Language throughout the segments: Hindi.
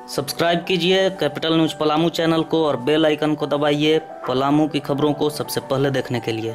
सब्सक्राइब कीजिए कैपिटल न्यूज पलामू चैनल को और बेल आइकन को दबाइए पलामू की खबरों को सबसे पहले देखने के लिए।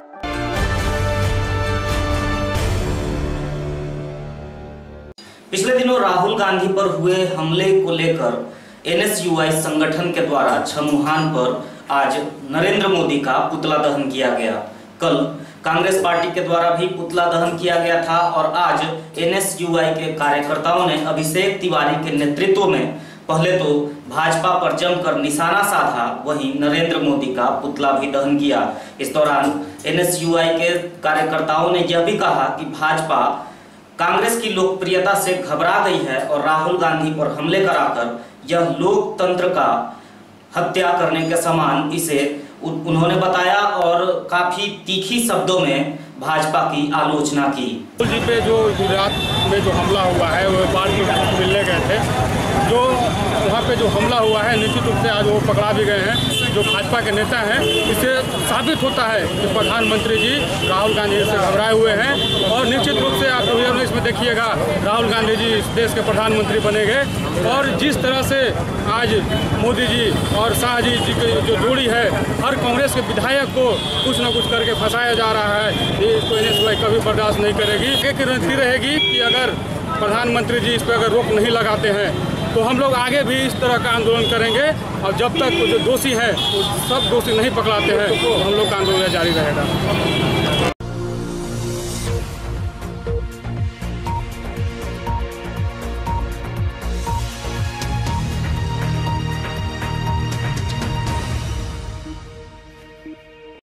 पिछले दिनों राहुल गांधी पर हुए हमले को लेकर एनएसयूआई संगठन के द्वारा छमुहान पर आज नरेंद्र मोदी का पुतला दहन किया गया। कल कांग्रेस पार्टी के द्वारा भी पुतला दहन किया गया था और आज एनएसयूआई के कार्यकर्ताओं ने अभिषेक तिवारी के नेतृत्व में पहले तो भाजपा पर जमकर निशाना साधा, वहीं नरेंद्र मोदी का पुतला भी दहन किया। इस दौरान एनएसयूआई के कार्यकर्ताओं ने यह भी कहा कि भाजपा कांग्रेस की लोकप्रियता से घबरा गई है और राहुल गांधी पर हमले कराकर यह लोकतंत्र का हत्या करने के समान इसे उन्होंने बताया और काफी तीखी शब्दों में भाजपा की आलोचना की। जी पे जो गुजरात में जो हमला हुआ है वो बाढ़ की मिलने गए थे, जो वहाँ पे जो हमला हुआ है निश्चित रूप से आज वो पकड़ा भी गए हैं जो भाजपा के नेता हैं। इससे साबित होता है कि प्रधानमंत्री जी राहुल गांधी से घबराए हुए हैं और निश्चित रूप से आप 2019 में देखिएगा राहुल गांधी जी इस देश के प्रधानमंत्री बनेंगे। और जिस तरह से आज मोदी जी और शाह जी की जो जोड़ी है, हर कांग्रेस के विधायक को कुछ न कुछ करके फंसाया जा रहा है, इसको एनएसयूआई कभी बर्दाश्त नहीं करेगी। एक रणनीति रहेगी कि अगर प्रधानमंत्री जी इस पर अगर रोक नहीं लगाते हैं तो हम लोग आगे भी इस तरह का आंदोलन करेंगे और जब तक जो दोषी हैं वो सब दोषी नहीं पकड़ाते हैं तो हम लोग का आंदोलन जारी रहेगा।